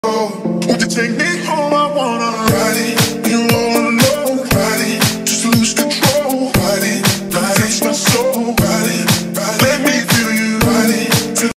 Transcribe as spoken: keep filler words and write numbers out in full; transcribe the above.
Won't you take me home? I wanna ride it.